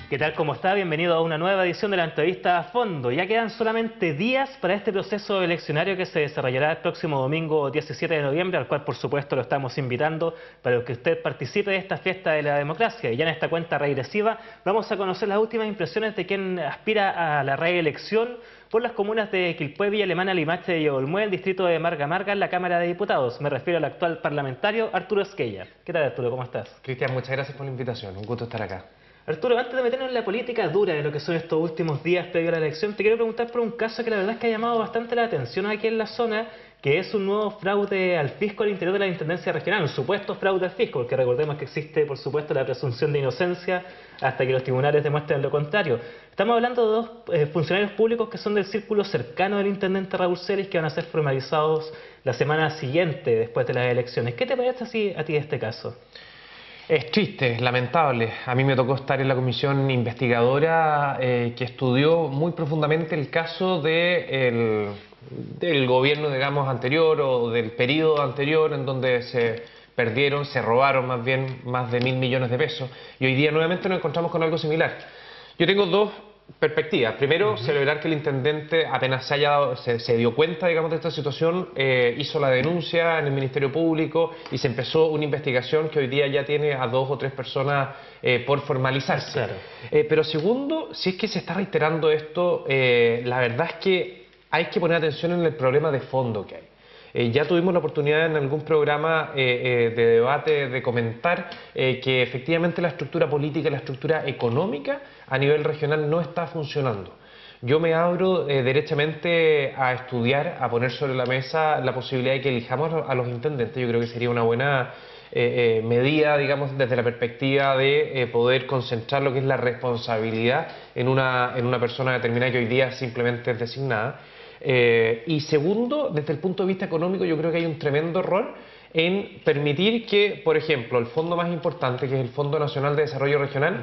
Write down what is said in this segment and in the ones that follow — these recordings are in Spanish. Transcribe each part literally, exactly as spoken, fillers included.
¿Qué tal? ¿Cómo está? Bienvenido a una nueva edición de la entrevista a fondo. Ya quedan solamente días para este proceso eleccionario que se desarrollará el próximo domingo diecisiete de noviembre, al cual por supuesto lo estamos invitando para que usted participe de esta fiesta de la democracia. Y ya en esta cuenta regresiva vamos a conocer las últimas impresiones de quien aspira a la reelección por las comunas de Quilpué, Villa Alemana, Limache y Olmué, el distrito de Marga Marga, en la Cámara de Diputados. Me refiero al actual parlamentario Arturo Esquella. ¿Qué tal, Arturo? ¿Cómo estás? Cristian, muchas gracias por la invitación. Un gusto estar acá. Arturo, antes de meternos en la política dura de lo que son estos últimos días previo a la elección, te quiero preguntar por un caso que la verdad es que ha llamado bastante la atención aquí en la zona, que es un nuevo fraude al fisco al interior de la Intendencia Regional, un supuesto fraude al fisco, porque recordemos que existe, por supuesto, la presunción de inocencia hasta que los tribunales demuestren lo contrario. Estamos hablando de dos eh, funcionarios públicos que son del círculo cercano del intendente Raúl Celis, que van a ser formalizados la semana siguiente después de las elecciones. ¿Qué te parece así a ti de este caso? Es triste, es lamentable. A mí me tocó estar en la comisión investigadora eh, que estudió muy profundamente el caso de el, del gobierno, digamos, anterior o del periodo anterior en donde se perdieron, se robaron más bien más de mil millones de pesos. Y hoy día nuevamente nos encontramos con algo similar. Yo tengo dos perspectivas. Primero, uh-huh. celebrar que el intendente apenas se, haya dado, se, se dio cuenta, digamos, de esta situación, eh, hizo la denuncia en el Ministerio Público y se empezó una investigación que hoy día ya tiene a dos o tres personas eh, por formalizarse. Claro. Eh, pero segundo, si es que se está reiterando esto, eh, la verdad es que hay que poner atención en el problema de fondo que hay. Eh, ya tuvimos la oportunidad en algún programa eh, eh, de debate de comentar eh, que efectivamente la estructura política y la estructura económica a nivel regional no está funcionando. Yo me abro eh, derechamente a estudiar, a poner sobre la mesa la posibilidad de que elijamos a los intendentes. Yo creo que sería una buena eh, eh, medida, digamos, desde la perspectiva de eh, poder concentrar lo que es la responsabilidad en una, en una persona determinada que hoy día simplemente es designada. Eh, y segundo, desde el punto de vista económico, yo creo que hay un tremendo error en permitir que, por ejemplo, el fondo más importante, que es el Fondo Nacional de Desarrollo Regional,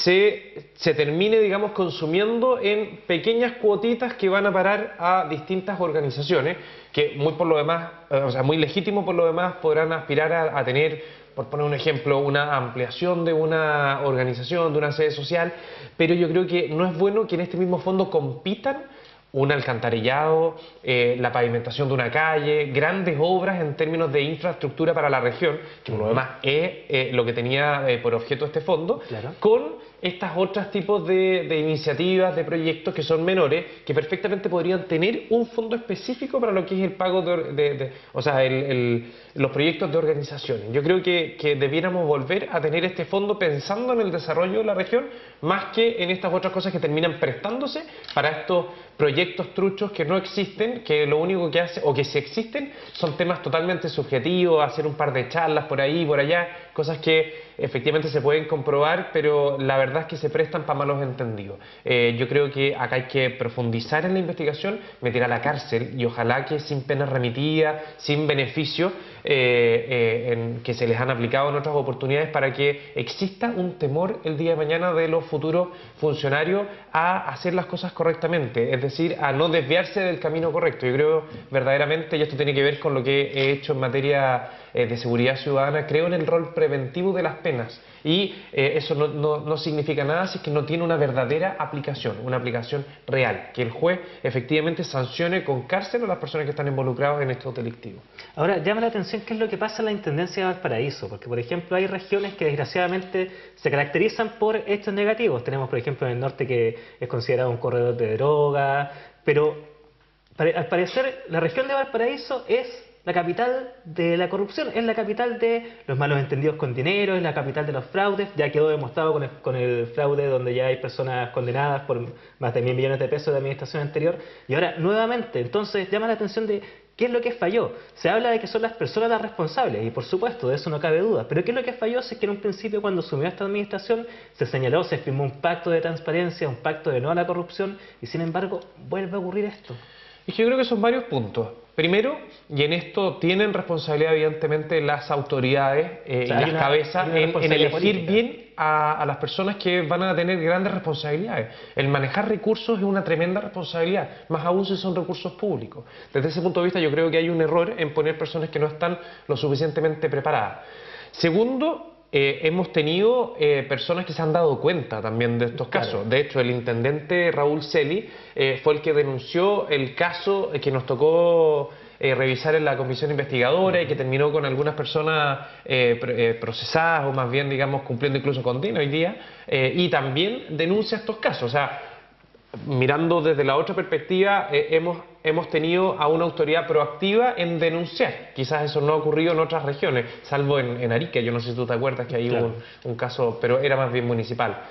se, se termine, digamos, consumiendo en pequeñas cuotitas que van a parar a distintas organizaciones que muy por lo demás, eh, o sea, muy legítimo por lo demás, podrán aspirar a, a tener, por poner un ejemplo, una ampliación de una organización, de una sede social, pero yo creo que no es bueno que en este mismo fondo compitan un alcantarillado, eh, la pavimentación de una calle, grandes obras en términos de infraestructura para la región, que por lo demás es eh, lo que tenía eh, por objeto este fondo, claro, con estas otros tipos de, de iniciativas, de proyectos que son menores, que perfectamente podrían tener un fondo específico para lo que es el pago de, de, de o sea, el, el, los proyectos de organizaciones. Yo creo que, que debiéramos volver a tener este fondo pensando en el desarrollo de la región, más que en estas otras cosas que terminan prestándose para estos proyectos truchos que no existen, que lo único que hace, o que si existen, son temas totalmente subjetivos, hacer un par de charlas por ahí, por allá, cosas que efectivamente se pueden comprobar, pero la verdad es que se prestan para malos entendidos. Eh, yo creo que acá hay que profundizar en la investigación, meter a la cárcel y ojalá que sin pena remitida, sin beneficio eh, eh, en, que se les han aplicado en otras oportunidades, para que exista un temor el día de mañana de los futuros funcionarios a hacer las cosas correctamente, es decir, a no desviarse del camino correcto. Yo creo verdaderamente, y esto tiene que ver con lo que he hecho en materia eh, de seguridad ciudadana, creo en el rol preventivo de las penas. Y eh, eso no, no, no significa nada si es que no tiene una verdadera aplicación, una aplicación real, que el juez efectivamente sancione con cárcel a las personas que están involucradas en estos delictivos. Ahora, llama la atención qué es lo que pasa en la Intendencia de Valparaíso, porque por ejemplo hay regiones que desgraciadamente se caracterizan por hechos negativos. Tenemos por ejemplo en el norte que es considerado un corredor de droga, pero al parecer la región de Valparaíso es la capital de la corrupción, es la capital de los malos entendidos con dinero, es la capital de los fraudes. Ya quedó demostrado con el, con el fraude donde ya hay personas condenadas por más de mil millones de pesos de administración anterior. Y ahora, nuevamente, entonces llama la atención de qué es lo que falló. Se habla de que son las personas las responsables, y por supuesto, de eso no cabe duda. Pero qué es lo que falló, si es que en un principio, cuando asumió esta administración, se señaló, se firmó un pacto de transparencia, un pacto de no a la corrupción, y sin embargo, vuelve a ocurrir esto. Es que yo creo que son varios puntos. Primero, y en esto tienen responsabilidad evidentemente las autoridades eh, o sea, y las una, cabezas en, en elegir política. bien a, a las personas que van a tener grandes responsabilidades. El manejar recursos es una tremenda responsabilidad, más aún si son recursos públicos. Desde ese punto de vista yo creo que hay un error en poner personas que no están lo suficientemente preparadas. Segundo, eh, hemos tenido eh, personas que se han dado cuenta también de estos Claro. casos. De hecho, el intendente Raúl Celi eh, fue el que denunció el caso que nos tocó eh, revisar en la comisión investigadora y que terminó con algunas personas eh, pr- eh, procesadas o más bien, digamos, cumpliendo incluso condena hoy día, eh, y también denuncia estos casos. O sea, mirando desde la otra perspectiva, eh, hemos, hemos tenido a una autoridad proactiva en denunciar. Quizás eso no ha ocurrido en otras regiones, salvo en, en Arica. Yo no sé si tú te acuerdas que ahí Claro. hubo un, un caso, pero era más bien municipal.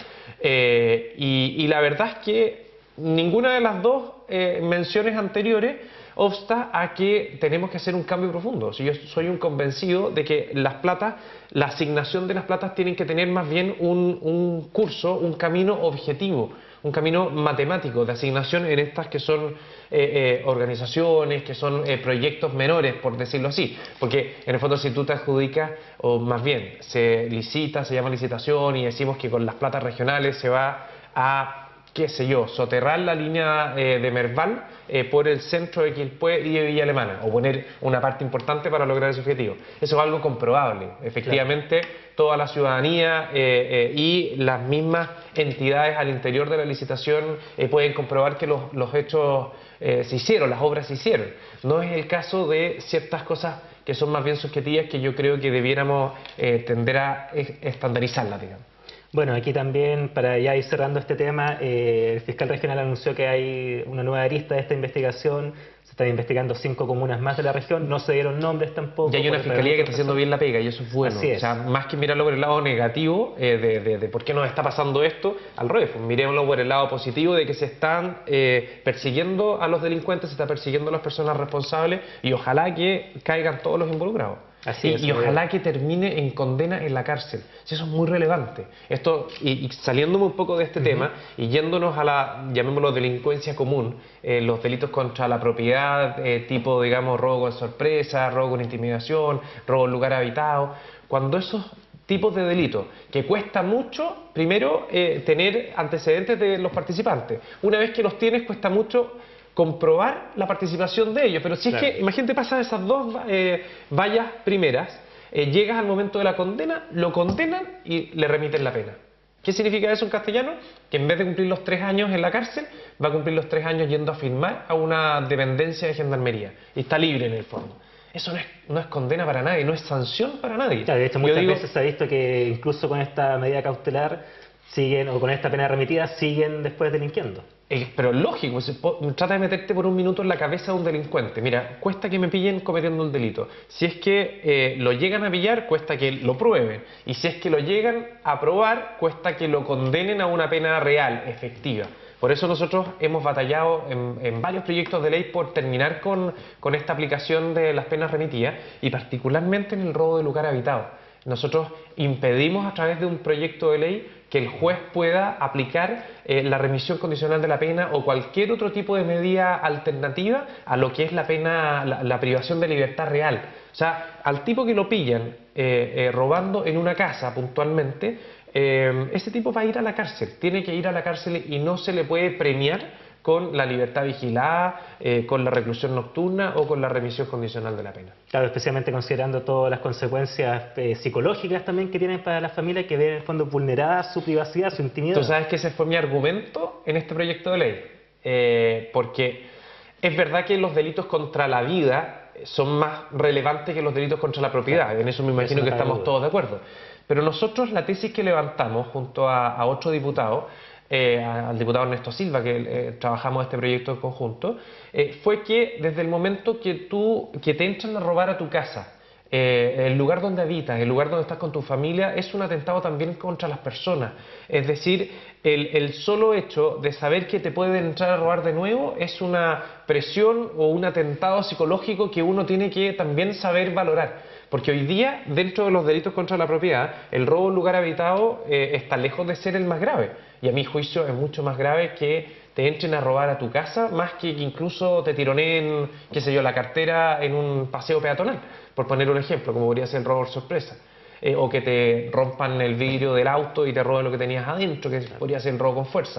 Eh, y, y la verdad es que ninguna de las dos eh, menciones anteriores obsta a que tenemos que hacer un cambio profundo. Si yo soy un convencido de que las platas, la asignación de las platas tienen que tener más bien un, un curso, un camino objetivo, un camino matemático de asignación en estas que son eh, eh, organizaciones, que son eh, proyectos menores, por decirlo así. Porque en el fondo si tú te adjudicas, o más bien se licita, se llama licitación y decimos que con las platas regionales se va a, qué sé yo, soterrar la línea eh, de Merval eh, por el centro de Quilpué y de Villa Alemana, o poner una parte importante para lograr ese objetivo. Eso es algo comprobable. Efectivamente, claro, toda la ciudadanía eh, eh, y las mismas entidades al interior de la licitación eh, pueden comprobar que los, los hechos eh, se hicieron, las obras se hicieron. No es el caso de ciertas cosas que son más bien subjetivas que yo creo que debiéramos eh, tender a estandarizarlas, digamos. Bueno, aquí también, para ya ir cerrando este tema, eh, el fiscal regional anunció que hay una nueva arista de esta investigación. Se están investigando cinco comunas más de la región, no se dieron nombres tampoco. Y hay una fiscalía que está haciendo bien la pega y eso es bueno. Así es. O sea, más que mirarlo por el lado negativo eh, de, de, de por qué nos está pasando esto, al revés, pues miremoslo por el lado positivo de que se están eh, persiguiendo a los delincuentes, se está persiguiendo a las personas responsables y ojalá que caigan todos los involucrados. Así y, es, y ojalá que termine en condena en la cárcel. Eso es muy relevante. Esto, y, y saliéndome un poco de este uh-huh. tema y yéndonos a la, llamémoslo, delincuencia común, eh, los delitos contra la propiedad, eh, tipo, digamos, robo con sorpresa, robo con intimidación, robo en lugar habitado. Cuando esos tipos de delitos, que cuesta mucho, primero, eh, tener antecedentes de los participantes. Una vez que los tienes, cuesta mucho comprobar la participación de ellos, pero si claro. es que, imagínate, pasar esas dos eh, vallas primeras, eh, llegas al momento de la condena, lo condenan y le remiten la pena. ¿Qué significa eso en castellano? Que en vez de cumplir los tres años en la cárcel, va a cumplir los tres años yendo a firmar a una dependencia de gendarmería y está libre en el fondo. Eso no es, no es condena para nadie, no es sanción para nadie. Claro, de hecho, muchas digo, veces se ha visto que incluso con esta medida cautelar siguen, o con esta pena remitida, siguen después delinquiendo. Eh, pero lógico, se, po, trata de meterte por un minuto en la cabeza de un delincuente. Mira, cuesta que me pillen cometiendo un delito. Si es que eh, lo llegan a pillar, cuesta que lo prueben. Y si es que lo llegan a probar, cuesta que lo condenen a una pena real, efectiva. Por eso nosotros hemos batallado en, en varios proyectos de ley por terminar con, con esta aplicación de las penas remitidas y particularmente en el robo de lugar habitado. Nosotros impedimos a través de un proyecto de ley que el juez pueda aplicar eh, la remisión condicional de la pena o cualquier otro tipo de medida alternativa a lo que es la pena, la, la privación de libertad real. O sea, al tipo que lo pillan eh, eh, robando en una casa puntualmente, eh, ese tipo va a ir a la cárcel, tiene que ir a la cárcel y no se le puede premiar con la libertad vigilada, eh, con la reclusión nocturna o con la remisión condicional de la pena. Claro, especialmente considerando todas las consecuencias eh, psicológicas también que tienen para las familias que ven en el fondo vulnerada su privacidad, su intimidad. Tú sabes que ese fue mi argumento en este proyecto de ley, eh, porque es verdad que los delitos contra la vida son más relevantes que los delitos contra la propiedad, claro, en eso me imagino eso que estamos todos de acuerdo. Pero nosotros la tesis que levantamos junto a, a otro diputado, Eh, al diputado Ernesto Silva, que eh, trabajamos este proyecto en conjunto, eh, fue que desde el momento que tú, que te entran a robar a tu casa, eh, el lugar donde habitas, el lugar donde estás con tu familia, es un atentado también contra las personas. Es decir, el, el solo hecho de saber que te pueden entrar a robar de nuevo es una presión o un atentado psicológico que uno tiene que también saber valorar. Porque hoy día, dentro de los delitos contra la propiedad, el robo en lugar habitado eh, está lejos de ser el más grave. Y a mi juicio es mucho más grave que te entren a robar a tu casa, más que que incluso te tironeen, qué sé yo, la cartera en un paseo peatonal, por poner un ejemplo, como podría ser el robo por sorpresa. Eh, o que te rompan el vidrio del auto y te roben lo que tenías adentro, que podría ser el robo con fuerza.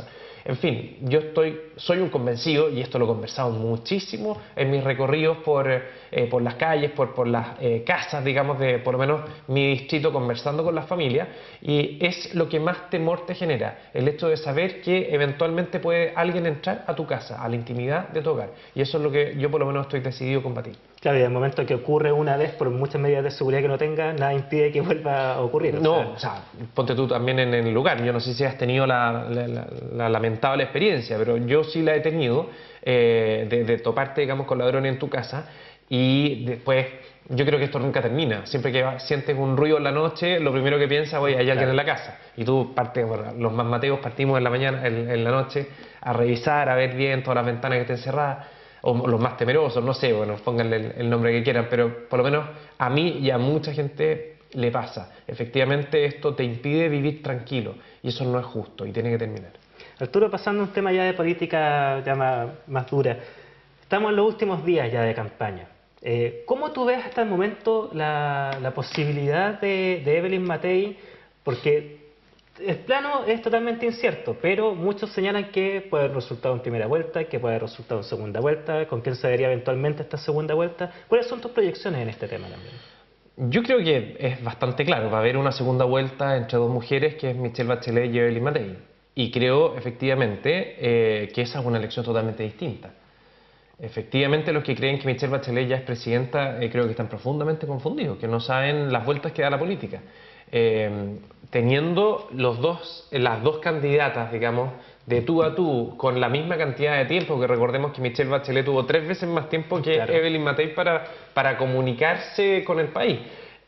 En fin, yo estoy, soy un convencido, y esto lo he conversado muchísimo en mis recorridos por, eh, por las calles, por, por las eh, casas, digamos, de por lo menos mi distrito, conversando con las familias, y es lo que más temor te genera, el hecho de saber que eventualmente puede alguien entrar a tu casa, a la intimidad de tu hogar, y eso es lo que yo por lo menos estoy decidido a combatir. Claro, y en el momento que ocurre una vez, por muchas medidas de seguridad que no tenga, nada impide que vuelva a ocurrir. O no, sea, o sea, ponte tú también en el lugar. Yo no sé si has tenido la, la, la, la lamentable experiencia, pero yo sí la he tenido, eh, de, de toparte, digamos, con ladrones en tu casa, y después, yo creo que esto nunca termina. Siempre que va, sientes un ruido en la noche, lo primero que piensas, oye, hay alguien claro. en la casa. Y tú partes, bueno, los más mateos partimos en la mañana, en, en la noche, a revisar, a ver bien todas las ventanas que estén cerradas, o los más temerosos, no sé, bueno, pónganle el, el nombre que quieran, pero por lo menos a mí y a mucha gente le pasa. Efectivamente, esto te impide vivir tranquilo, y eso no es justo, y tiene que terminar. Arturo, pasando a un tema ya de política ya más, más dura, estamos en los últimos días ya de campaña. Eh, ¿Cómo tú ves hasta el momento la, la posibilidad de, de Evelyn Matei? Porque el plano es totalmente incierto, pero muchos señalan que puede haber resultado en primera vuelta, que puede haber resultado en segunda vuelta, con quién se daría eventualmente esta segunda vuelta. ¿Cuáles son tus proyecciones en este tema también? Yo creo que es bastante claro, va a haber una segunda vuelta entre dos mujeres, que es Michelle Bachelet y Evelyn Matei. Y creo, efectivamente, eh, que esa es una elección totalmente distinta. Efectivamente, los que creen que Michelle Bachelet ya es presidenta, eh, creo que están profundamente confundidos, que no saben las vueltas que da la política. Eh, teniendo los dos, las dos candidatas, digamos, de tú a tú, con la misma cantidad de tiempo, que recordemos que Michelle Bachelet tuvo tres veces más tiempo que Claro. Evelyn Matei para, para comunicarse con el país.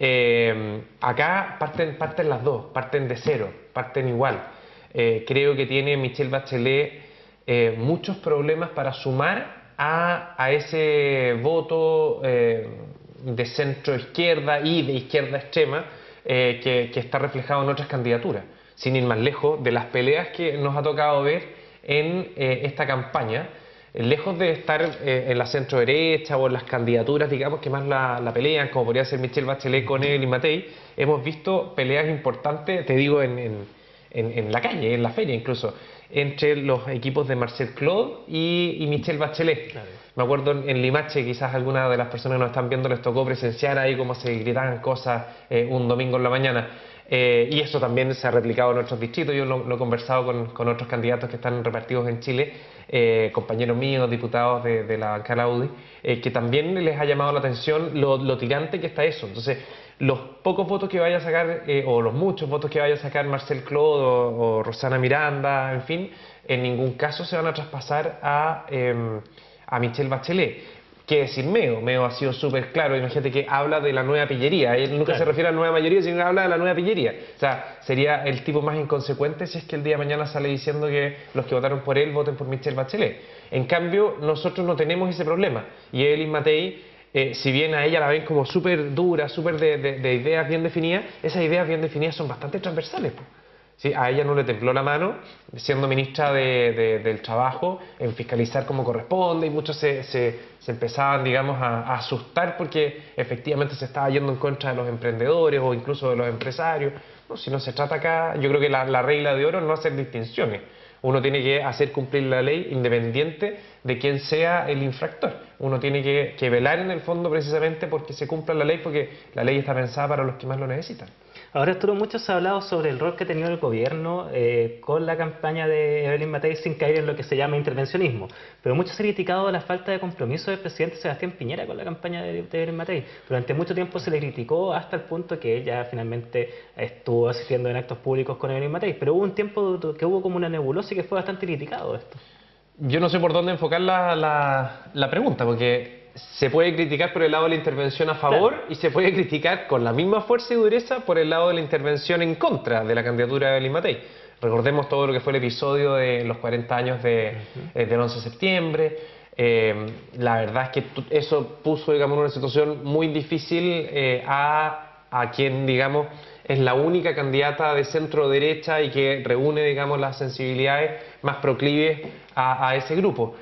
Eh, acá parten, parten las dos, parten de cero, parten igual. Eh, creo que tiene Michelle Bachelet eh, muchos problemas para sumar a, a ese voto eh, de centro izquierda y de izquierda extrema eh, que, que está reflejado en otras candidaturas, sin ir más lejos de las peleas que nos ha tocado ver en eh, esta campaña, eh, lejos de estar eh, en la centro derecha o en las candidaturas, digamos, que más la, la pelean, como podría ser Michelle Bachelet con Evelyn Matei. Hemos visto peleas importantes, te digo, en, en, en, en la calle, en la feria incluso, entre los equipos de Marcel Claude y, y Michelle Bachelet. Claro. Me acuerdo en, en Limache, quizás alguna de las personas que nos están viendo les tocó presenciar ahí cómo se gritaban cosas eh, un domingo en la mañana. Eh, y eso también se ha replicado en otros distritos. Yo lo, lo he conversado con, con otros candidatos que están repartidos en Chile, eh, compañeros míos, diputados de, de la bancada U D I, eh, que también les ha llamado la atención lo, lo tirante que está eso. Entonces, los pocos votos que vaya a sacar, eh, o los muchos votos que vaya a sacar Marcel Claude o, o Rosana Miranda, en fin, en ningún caso se van a traspasar a, eh, a Michelle Bachelet. ¿Qué decir Meo? Meo ha sido súper claro, imagínate que habla de la nueva pillería, él nunca claro. se refiere a la nueva mayoría, sino que habla de la nueva pillería. O sea, sería el tipo más inconsecuente si es que el día de mañana sale diciendo que los que votaron por él voten por Michelle Bachelet. En cambio, nosotros no tenemos ese problema, y Evelyn Matei, eh, si bien a ella la ven como súper dura, súper de, de, de ideas bien definidas, esas ideas bien definidas son bastante transversales, pues. ¿Sí? A ella no le tembló la mano, siendo ministra de, de, del Trabajo, en fiscalizar como corresponde, y muchos se, se, se empezaban, digamos, a, a asustar porque efectivamente se estaba yendo en contra de los emprendedores o incluso de los empresarios. No, si no se trata acá, yo creo que la, la regla de oro es no hacer distinciones. Uno tiene que hacer cumplir la ley independiente de quién sea el infractor. Uno tiene que, que velar en el fondo precisamente porque se cumpla la ley, porque la ley está pensada para los que más lo necesitan. Ahora, Arturo, mucho se ha hablado sobre el rol que ha tenido el gobierno eh, con la campaña de Evelyn Matei sin caer en lo que se llama intervencionismo. Pero mucho se ha criticado la falta de compromiso del presidente Sebastián Piñera con la campaña de, de Evelyn Matei. Durante mucho tiempo se le criticó hasta el punto que ella finalmente estuvo asistiendo en actos públicos con Evelyn Matei. Pero hubo un tiempo que hubo como una nebulosa y que fue bastante criticado esto. Yo no sé por dónde enfocar la, la, la pregunta, porque se puede criticar por el lado de la intervención a favor, claro, y se puede criticar con la misma fuerza y dureza por el lado de la intervención en contra de la candidatura de Evelyn Matei. Recordemos todo lo que fue el episodio de los cuarenta años de, uh-huh. eh, del once de septiembre. Eh, la verdad es que eso puso, digamos, una situación muy difícil eh, a, a quien, digamos, es la única candidata de centro derecha y que reúne, digamos, las sensibilidades más proclives a, a ese grupo.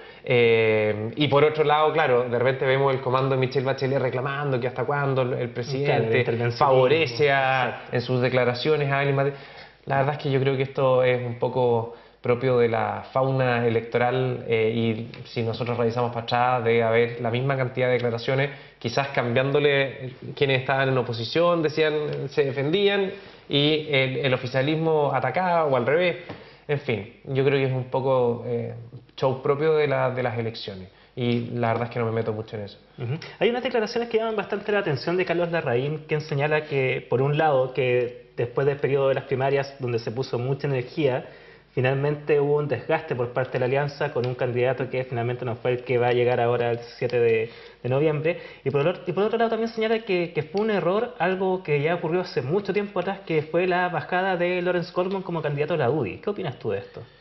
Eh, y por otro lado, claro, de repente vemos el comando de Michelle Bachelet reclamando que hasta cuándo el presidente claro, favorece a, en sus declaraciones a Evelyn Matei. La verdad es que yo creo que esto es un poco propio de la fauna electoral eh, y si nosotros revisamos para atrás debe haber la misma cantidad de declaraciones, quizás cambiándole quienes estaban en oposición, decían, se defendían y el, el oficialismo atacaba o al revés. En fin, yo creo que es un poco eh, show propio de, la, de las elecciones y la verdad es que no me meto mucho en eso. Uh-huh. Hay unas declaraciones que llaman bastante la atención de Carlos Larraín, quien señala que, por un lado, que después del periodo de las primarias, donde se puso mucha energía, finalmente hubo un desgaste por parte de la alianza con un candidato que finalmente no fue el que va a llegar ahora el siete de noviembre. Y por, otro, y por otro lado también señala que, que fue un error, algo que ya ocurrió hace mucho tiempo atrás, que fue la bajada de Lawrence Goldman como candidato a la U D I. ¿Qué opinas tú de esto?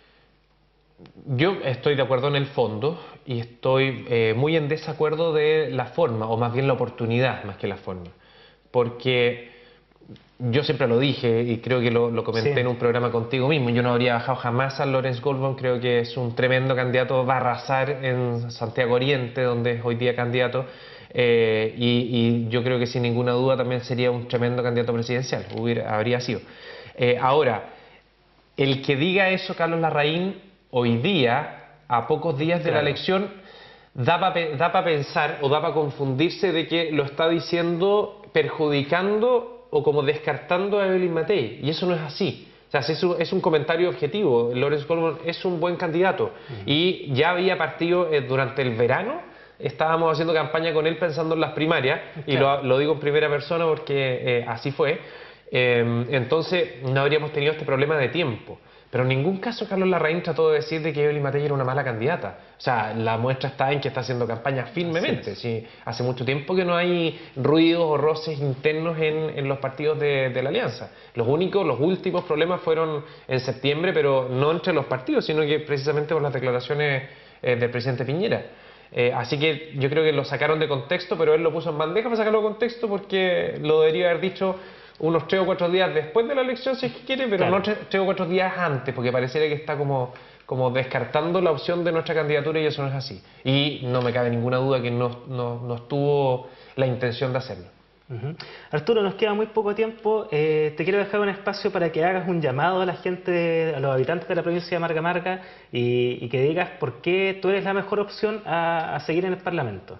Yo estoy de acuerdo en el fondo y estoy eh, muy en desacuerdo de la forma, o más bien la oportunidad más que la forma. Porque yo siempre lo dije y creo que lo, lo comenté sí. en un programa contigo mismo, yo no habría bajado jamás a Lawrence Goldman, creo que es un tremendo candidato, va a arrasar en Santiago Oriente, donde es hoy día candidato, eh, y, y yo creo que sin ninguna duda también sería un tremendo candidato presidencial, hubiera, habría sido. Eh, ahora, el que diga eso Carlos Larraín hoy día, a pocos días de claro. la elección, da para da pa pensar o da para confundirse de que lo está diciendo perjudicando o como descartando a Evelyn Matei, y eso no es así. O sea, es un, es un comentario objetivo. Lawrence Goldman es un buen candidato uh-huh. y ya había partido eh, durante el verano, estábamos haciendo campaña con él pensando en las primarias, claro. y lo, lo digo en primera persona porque eh, así fue. Eh, entonces no habríamos tenido este problema de tiempo. Pero en ningún caso Carlos Larraín trató de decir de que Evelyn Matei era una mala candidata. O sea, la muestra está en que está haciendo campaña firmemente. Sí, hace mucho tiempo que no hay ruidos o roces internos en, en los partidos de, de la alianza. Los únicos, los últimos problemas fueron en septiembre, pero no entre los partidos, sino que precisamente por las declaraciones eh, del presidente Piñera. Eh, así que yo creo que lo sacaron de contexto, pero él lo puso en bandeja para sacarlo de contexto porque lo debería haber dicho unos tres o cuatro días después de la elección, si es que quiere, pero claro. no tres, tres o cuatro días antes, porque pareciera que está como, como descartando la opción de nuestra candidatura y eso no es así. Y no me cabe ninguna duda que no, no, no estuvo la intención de hacerlo. Uh-huh. Arturo, nos queda muy poco tiempo. Eh, te quiero dejar un espacio para que hagas un llamado a la gente, a los habitantes de la provincia de Marga Marga y, y que digas por qué tú eres la mejor opción a, a seguir en el Parlamento.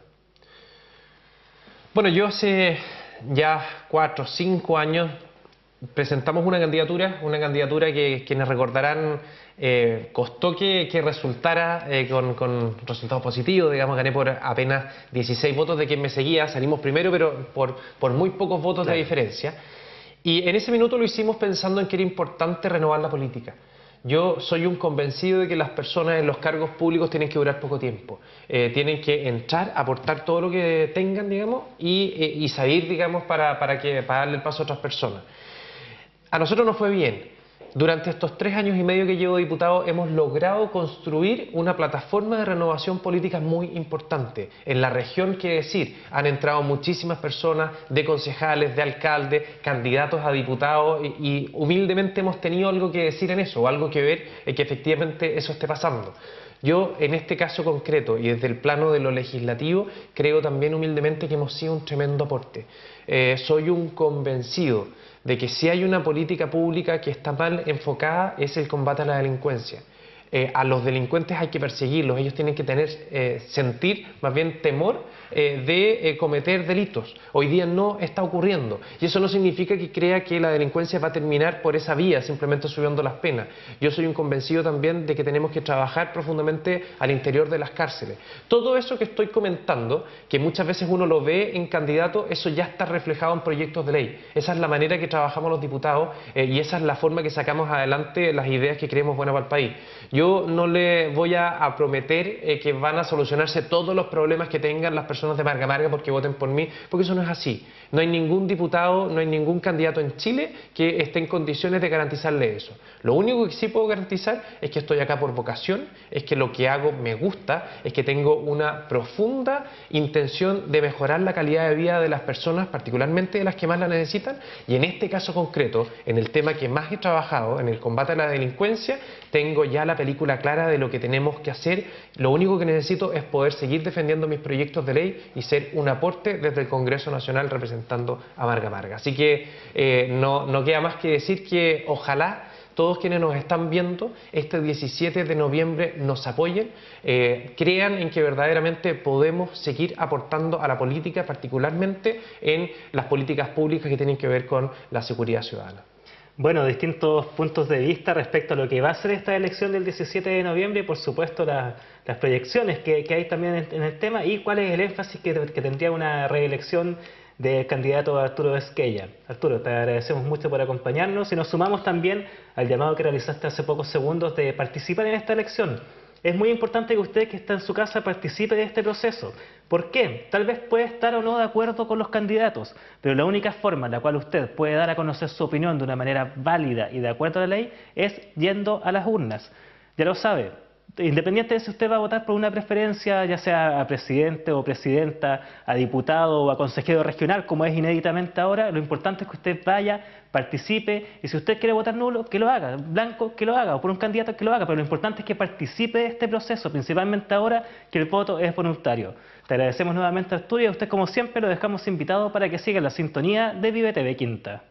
Bueno, yo sé... ya cuatro o cinco años presentamos una candidatura, una candidatura que quienes recordarán eh, costó que, que resultara eh, con, con resultados positivos, digamos, gané por apenas dieciséis votos de quien me seguía, salimos primero pero por, por muy pocos votos claro. de diferencia, y en ese minuto lo hicimos pensando en que era importante renovar la política. Yo soy un convencido de que las personas en los cargos públicos tienen que durar poco tiempo. Eh, tienen que entrar, aportar todo lo que tengan, digamos, y, eh, y salir, digamos, para, para, que, para darle el paso a otras personas. A nosotros nos fue bien. Durante estos tres años y medio que llevo diputado hemos logrado construir una plataforma de renovación política muy importante. En la región, qué decir, han entrado muchísimas personas, de concejales, de alcaldes, candidatos a diputados y, y humildemente hemos tenido algo que decir en eso, o algo que ver en que efectivamente eso esté pasando. Yo, en este caso concreto y desde el plano de lo legislativo, creo también humildemente que hemos sido un tremendo aporte. Eh, soy un convencido de que si hay una política pública que está mal enfocada es el combate a la delincuencia. Eh, a los delincuentes hay que perseguirlos, ellos tienen que tener, eh, sentir más bien temor eh, de eh, cometer delitos. Hoy día no está ocurriendo y eso no significa que crea que la delincuencia va a terminar por esa vía, simplemente subiendo las penas. Yo soy un convencido también de que tenemos que trabajar profundamente al interior de las cárceles. Todo eso que estoy comentando, que muchas veces uno lo ve en candidatos, eso ya está reflejado en proyectos de ley. Esa es la manera que trabajamos los diputados eh, y esa es la forma que sacamos adelante las ideas que creemos buenas para el país. Yo no le voy a, a prometer eh, que van a solucionarse todos los problemas que tengan las personas de Marga Marga porque voten por mí, porque eso no es así. No hay ningún diputado, no hay ningún candidato en Chile que esté en condiciones de garantizarle eso. Lo único que sí puedo garantizar es que estoy acá por vocación, es que lo que hago me gusta, es que tengo una profunda intención de mejorar la calidad de vida de las personas, particularmente de las que más la necesitan, y en este caso concreto, en el tema que más he trabajado, en el combate a la delincuencia, tengo ya la película clara de lo que tenemos que hacer. Lo único que necesito es poder seguir defendiendo mis proyectos de ley y ser un aporte desde el Congreso Nacional representando a Marga Marga. Así que eh, no, no queda más que decir que ojalá todos quienes nos están viendo este diecisiete de noviembre nos apoyen, eh, crean en que verdaderamente podemos seguir aportando a la política, particularmente en las políticas públicas que tienen que ver con la seguridad ciudadana. Bueno, distintos puntos de vista respecto a lo que va a ser esta elección del diecisiete de noviembre y por supuesto la, las proyecciones que, que hay también en, en el tema y cuál es el énfasis que, que tendría una reelección del candidato Arturo Esquella. Arturo, te agradecemos mucho por acompañarnos y nos sumamos también al llamado que realizaste hace pocos segundos de participar en esta elección. Es muy importante que usted que está en su casa participe de este proceso. ¿Por qué? Tal vez puede estar o no de acuerdo con los candidatos, pero la única forma en la cual usted puede dar a conocer su opinión de una manera válida y de acuerdo a la ley es yendo a las urnas. Ya lo sabe. Independiente de si usted va a votar por una preferencia, ya sea a presidente o presidenta, a diputado o a consejero regional, como es inéditamente ahora, lo importante es que usted vaya, participe, y si usted quiere votar nulo, que lo haga, blanco, que lo haga, o por un candidato, que lo haga, pero lo importante es que participe de este proceso, principalmente ahora que el voto es voluntario. Te agradecemos nuevamente, Arturo, y a usted, como siempre, lo dejamos invitado para que siga la sintonía de Vive T V Quinta.